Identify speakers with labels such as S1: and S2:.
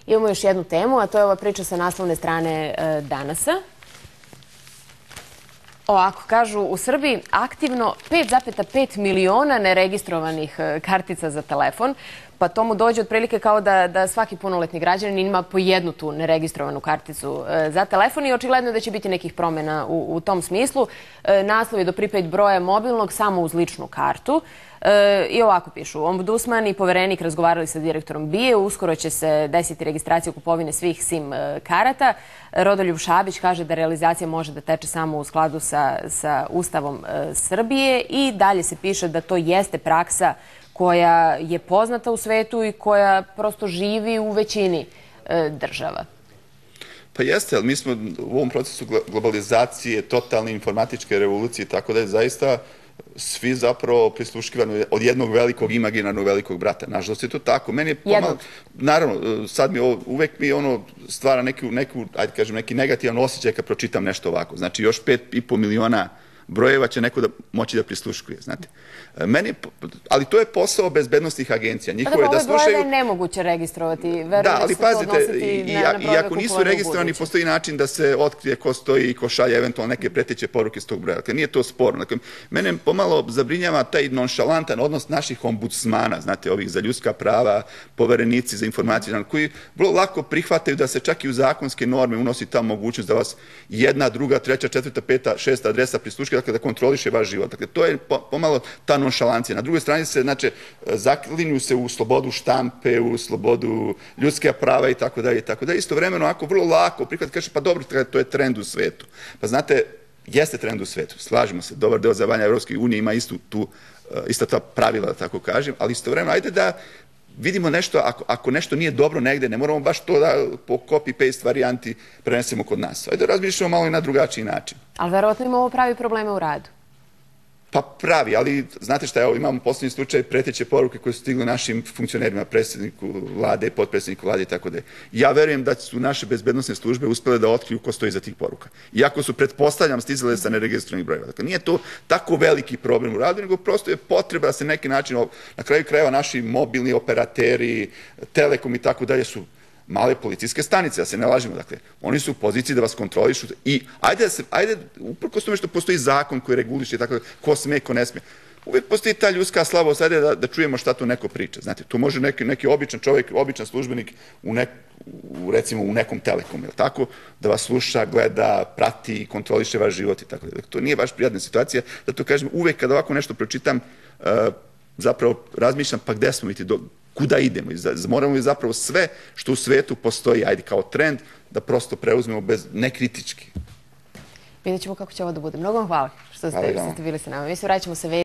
S1: Imamo još jednu temu, a to je ova priča sa naslovne strane Danasa. Ovako, kažu, u Srbiji aktivno 5,5 miliona neregistrovanih kartica za telefon, pa to mu dođe otprilike kao da svaki punoletni građanin ima po jednu tu neregistrovanu karticu za telefon i očigledno da će biti nekih promjena u tom smislu. Naslov je do prepaid broja mobilnog samo uz ličnu kartu. I ovako pišu, ombudsman i poverenik razgovarali sa direktorom BIA, uskoro će se desiti registracija kupovine svih SIM karata. Rodoljub Šabić kaže da realizacija može da teče samo u skladu sa Ustavom Srbije i dalje se piše da to jeste praksa koja je poznata u svetu i koja prosto živi u većini država.
S2: Pa jeste, ali mi smo u ovom procesu globalizacije, totalne informatičke revolucije, tako da je zaista svi zapravo prisluškivani od jednog velikog imaginarnog velikog brata. Nažalost je to tako. Meni je pomalo, naravno, sad mi uvek mi stvara neki negativan osjećaj kad pročitam nešto ovako. Znači još 5,5 miliona brojeva će neko moći da prisluškuje, znate. Ali to je posao bezbednostnih agencija.
S1: Ove brojeve je nemoguće registrovati.
S2: Da, ali pazite, i ako nisu registrovani, postoji način da se otkrije ko stoji i ko šalje eventualno neke preteće poruke s tog broja. Dakle, nije to sporno. Mene pomalo zabrinjava taj nonšalantan odnos naših ombudsmana, znate, ovih za ljudska prava, poverenici za informacije, koji vrlo lako prihvataju da se čak i u zakonske norme unosi ta mogućnost da vas jedna, druga, treća, četvrta, peta, šesta adresa prisluškuje, dakle, da kontroliše vaš život. Dakle, to je pomalo ta nonšalancija. Na drugoj strani se, znači, zaklinju se u slobodu štampe, u slobodu ljudske prava i tako dalje i tako dalje. Istovremeno, ako vrlo lako prihvatiti, kaže, pa dobro, to je trend u svetu. Pa znate, jeste trend u svetu, slažemo se, dobar deo zemalja Evropske unije ima ista ta pravila, da tako kažem, ali istovremeno, ajde da vidimo nešto, ako nešto nije dobro negde, ne moramo baš to da po copy-paste varijanti prenesemo kod nas. Ajde da razmišljamo malo i na drugačiji način.
S1: Ali verovatno ima ovo pravi probleme u radu.
S2: Pa pravi, ali znate šta, evo imamo poslednji slučaj preteće poruke koje su stigle našim funkcionerima, predsjedniku vlade, potpredsjedniku vlade i tako da je. Ja verujem da su naše bezbednosne službe uspele da otkriju ko stoji za tih poruka. Iako su, pretpostavljam, stizale sa neregistrovanih brojeva. Dakle, nije to tako veliki problem u radu, nego prosto je potreba da se neki način, na kraju krajeva naši mobilni operateri, Telekom i tako dalje su male policijske stanice, da se ne lažemo. Dakle, oni su u poziciji da vas kontrolišu i ajde, uprkos tome što postoji zakon koji reguliše tako ko sme, ko ne sme, uvijek postoji ta ljudska slabost, ajde da čujemo šta tu neko priča. Znate, tu može neki običan čovjek, običan službenik recimo u nekom Telekomu, jel tako, da vas sluša, gleda, prati, kontroliše vaš život i tako. To nije baš prijatna situacija, da to kažem, uvijek kada ovako nešto pročitam, zapravo razmišljam pa gde smo i kuda idemo. Moramo zapravo sve što u svetu postoji, ajde kao trend, da prosto preuzmemo bez nekritički.
S1: Vidjet ćemo kako će ovo da bude. Mnogo vam hvala što ste bili sa nama. Mi se vraćamo sa